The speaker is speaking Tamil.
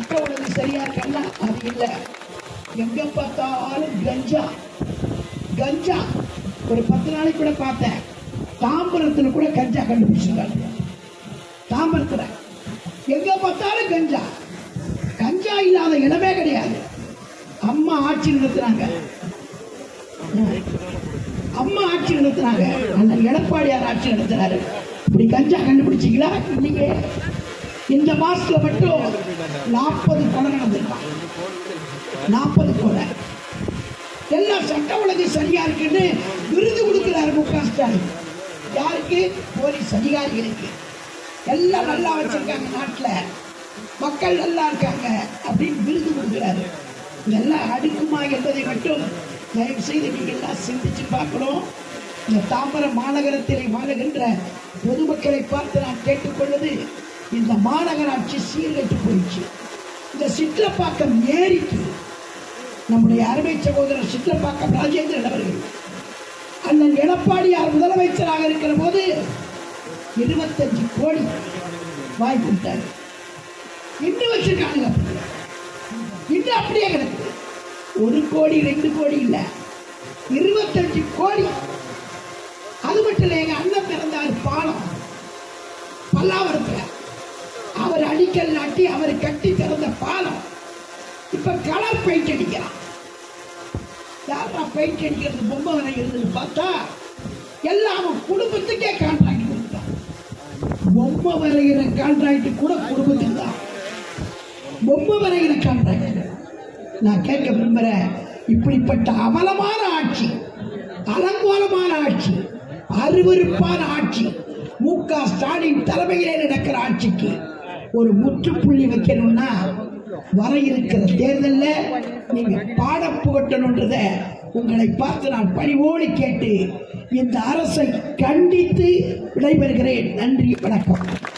சட்ட ஒழுங்கு சரியா இருக்கா? அது இல்லை. எங்க பார்த்தாலும் கஞ்சா கஞ்சா. ஒரு 10 நாளைக்கு கூட பார்த்தேன், தாம்பரத்தில் கூட கஞ்சா கண்டுபிடிச்சிருக்காங்க. தாம்பரத்தில் எங்க பார்த்தாலும் கஞ்சா. கஞ்சா இல்லாத இடமே கிடையாது. அம்மா ஆட்சி நடத்துறாங்க, அம்மா ஆட்சி நடத்துறாங்க. அந்த எடப்பாடியார் ஆட்சி நடத்துறாரு. இப்படி கஞ்சா கண்டுபிடிச்சிங்களா? இன்னைக்கு இந்த மாசத்துல மட்டும் 40 கொலை நடந்திருக்கான். 40 கொலை. எல்லாம் சட்ட ஒழுங்கு சரியா இருக்குன்னு விருது கொடுக்கிறாரு மு.க. ஸ்டாலின். யாருக்கு? போலீஸ் அதிகாரிகளுக்கு. எல்லாம் நல்லா வச்சிருக்காங்க, நாட்டில் மக்கள் நல்லா இருக்காங்க அப்படின்னு விருது கொடுக்கிறாரு. இதெல்லாம் அடுக்குமா என்பதை மட்டும் தயவு செய்து நீங்க எல்லாம் சிந்திச்சு பார்க்கணும். இந்த தாம்பரம் மாநகரத்தில் வாழுகின்ற பொதுமக்களை பார்த்து நான் கேட்டுக்கொள்வது, இந்த மாநகராட்சி சீர்கெட்டு போயிடுச்சு. இந்த சிட்லப்பாக்கம் ஏரிக்கு நம்முடைய அருமை சகோதரர் சிட்லப்பாக்கம் ராஜேந்திரன் அவர்கள் அண்ணன் எடப்பாடியார் முதலமைச்சராக இருக்கிற போது 25 கோடி வாங்கி கொடுத்தாரு. இன்னும் வச்சிருக்காங்க, இன்னும் அப்படியே கிடக்கு. 1 கோடி 2 கோடி இல்ல, 25 கோடி. அது மட்டும் இல்ல, எங்க அண்ணன் பிறந்தார் பாலம் பல்லாவரத்துல. அவர் அடிக்கல் நாட்டி அவர் கட்டி திறந்த பாலம் இப்ப கலர் பெயிண்ட் அடிக்கிறான். யாரா பெயிண்ட் அடிக்கிறது? பொம்மை வரைகிறது பார்த்தா எல்லாம் அவன் குடும்பத்துக்கே கான்ட்ராக்ட் கொடுத்தான். பொம்மை வரைகிற கான்ட்ராக்ட் கூட குடும்பத்துக்கு தான். பொம்மை வரைகிற கான்ட்ராக்ட். நான் கேட்க விரும்புறேன், இப்படிப்பட்ட அவலமான ஆட்சி, அலங்கோலமான ஆட்சி, அருவருப்பான ஆட்சி மு.க. ஸ்டாலின் தலைமையிலே நடக்கிற ஆட்சிக்கு ஒரு முற்றுப்புள்ளி வைக்கணும்னா வர இருக்கிற தேர்தலில் நீங்க பாடம் புகட்டணும்ன்றத உங்களை பார்த்து நான் பணிவோடு கேட்டு இந்த அரசை கண்டித்து விடைபெறுகிறேன். நன்றி, வணக்கம்.